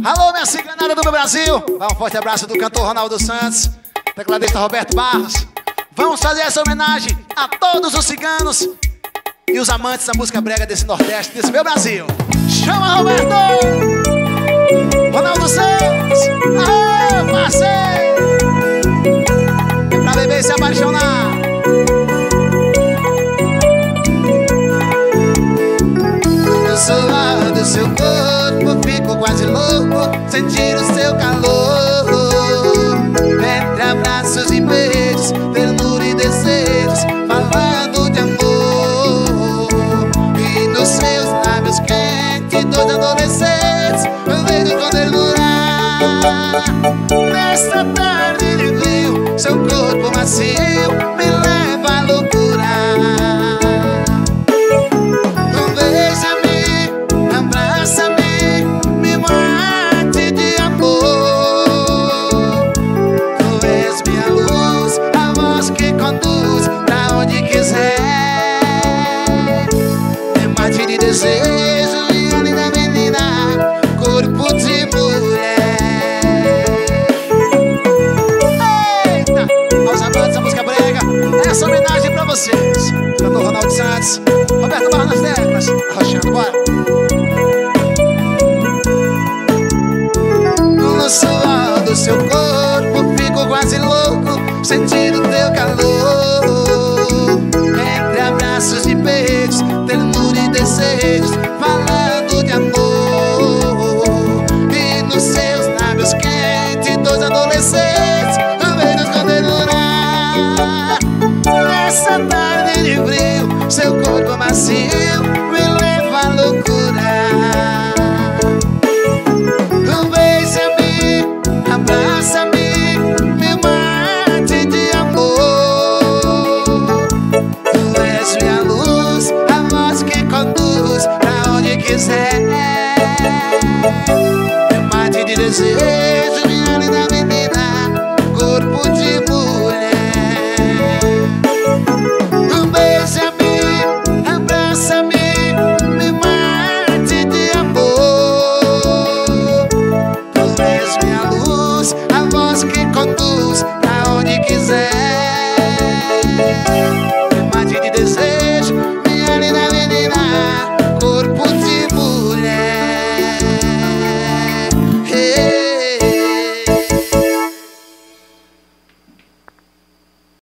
Alô, minha ciganada do meu Brasil. Vai um forte abraço do cantor Ronaldo Santos, tecladista Roberto Barros. Vamos fazer essa homenagem a todos os ciganos e os amantes da música brega desse Nordeste, desse meu Brasil. Chama, Roberto! Ronaldo Santos! Aê, parceiro! É pra beber e se apaixonar. Do suor do seu corpo fico quase louco, sentir o seu calor. Entre abraços e beijos, ternura e desejos, falando de amor. E nos seus lábios quentes, dois adolescentes, eu vejo condenar. Nesta tarde de frio, seu corpo macio me leva à loucura. Desejo de linda menina, corpo de mulher. Eita! Aos amantes da música brega, essa homenagem pra vocês. Cantor Ronaldo Santos, Roberto Barros nas teclas, arrochando, bora! No suor do seu corpo fico quase louco, sentindo teu calor. Entre abraços e beijos, ternura e desejos, falando de amor. E nos seus lábios quentes, dois adolescentes, eu vejo condenar. Nessa tarde de frio, seu corpo macio me leva à loucura. Beija-me, abraça-me, me mate de amor. Tu és minha luz, a voz que conduz pra onde quiser. Me mate de desejo.